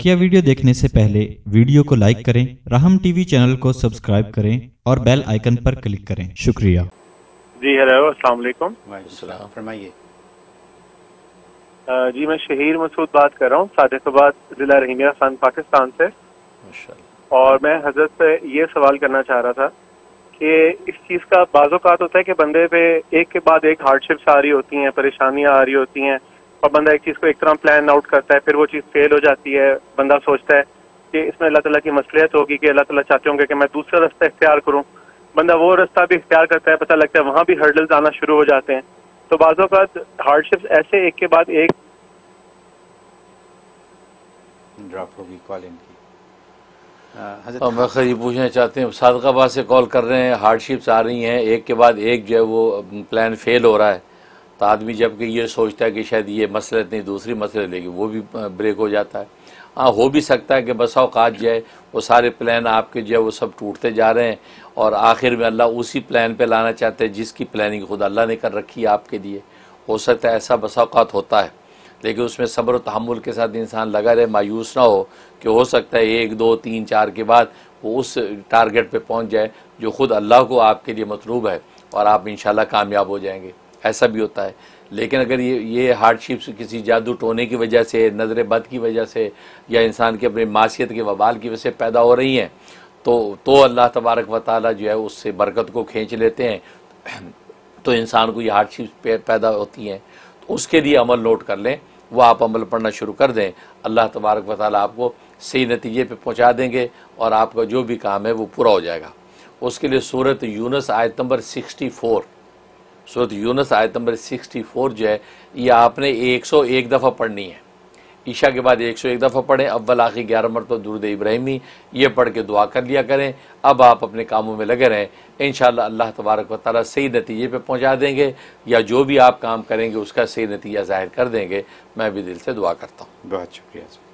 बकिया video देखने से पहले वीडियो को लाइक करें, राहम टीवी चैनल को सब्सक्राइब करें और बेल आइकन पर क्लिक करें। शुक्रिया। जी हेलो, अस्सलाम वालेकुम। फरमाइए। जी मैं शहीर मसूद बात कर रहा हूँ, सादिकाबाद जिला रहीमिया खान पाकिस्तान से। और मैं हजरत से ये सवाल करना चाह रहा था कि इस चीज़ का बाज़-औक़ात होता है कि बंदे पे एक के बाद एक हार्डशिप्स आ रही होती हैं, परेशानियां आ रही होती हैं और बंदा एक चीज़ को एक तरह प्लान आउट करता है, फिर वो चीज़ फेल हो जाती है। बंदा सोचता है कि इसमें अल्लाह ताला की मसलियत होगी कि अल्लाह ताला चाहते होंगे कि मैं दूसरा रास्ता इख्तियार करूँ। बंदा वो रास्ता भी इख्तियार करता है, पता लगता है वहाँ भी हर्डल्स आना शुरू हो जाते हैं। तो बाज़-औक़ात हार्डशिप्स ऐसे एक के बाद एक ड्रॉप होगी कॉल इनकी। और मैं खैर ये पूछना चाहते हैं, सादिकाबाद से कॉल कर रहे हैं, हार्डशिप्स आ रही हैं, एक के बाद एक जो है वो प्लान फेल हो रहा है, तो आदमी जबकि ये सोचता है कि शायद ये मसला नहीं दूसरी मसले, लेकिन वो भी ब्रेक हो जाता है। हाँ, हो भी सकता है कि बसा औकात जो है वो सारे प्लान आपके जो है वो सब टूटते जा रहे हैं और आखिर में अल्लाह उसी प्लान पे लाना चाहते हैं जिसकी प्लानिंग खुद अल्लाह ने कर रखी है आपके लिए। हो सकता है ऐसा बसा औकात होता है, लेकिन उसमें सब्र और तहम्मुल के साथ इंसान लगा रहे, मायूस ना हो कि हो सकता है 1 2 3 4 के बाद वो उस टारगेट पे पहुंच जाए जो खुद अल्लाह को आपके लिए मतलूब है और आप इंशाल्लाह कामयाब हो जाएंगे। ऐसा भी होता है। लेकिन अगर ये हार्डशिप्स किसी जादू टोने की वजह से, नज़र बद की वजह से या इंसान के अपने मासियत के वबाल की वजह से पैदा हो रही हैं तो अल्लाह तबारक व तआला जो है उससे बरकत को खींच लेते हैं। तो इंसान को ये हार्डशिप्स पैदा होती हैं, तो उसके लिए अमल नोट कर लें, वो आप अमल पढ़ना शुरू कर दें, अल्लाह तबारक व तआला आपको सही नतीजे पे पहुंचा देंगे और आपका जो भी काम है वो पूरा हो जाएगा। उसके लिए सूरत यूनुस आयत नंबर 64, सूरत यूनुस आयत नंबर 64 जो है ये आपने 101 दफ़ा पढ़नी है। ईशा के बाद 101 दफ़ा पढ़ें, अव्वल आखिर 11 मरतबा दुरूद इब्राहिमी ये पढ़ के दुआ कर लिया करें। अब आप अपने कामों में लगे रहें, इंशाअल्लाह अल्लाह तबारक व तआला सही नतीजे पे पहुंचा देंगे या जो भी आप काम करेंगे उसका सही नतीजा ज़ाहिर कर देंगे। मैं भी दिल से दुआ करता हूँ। बहुत शुक्रिया।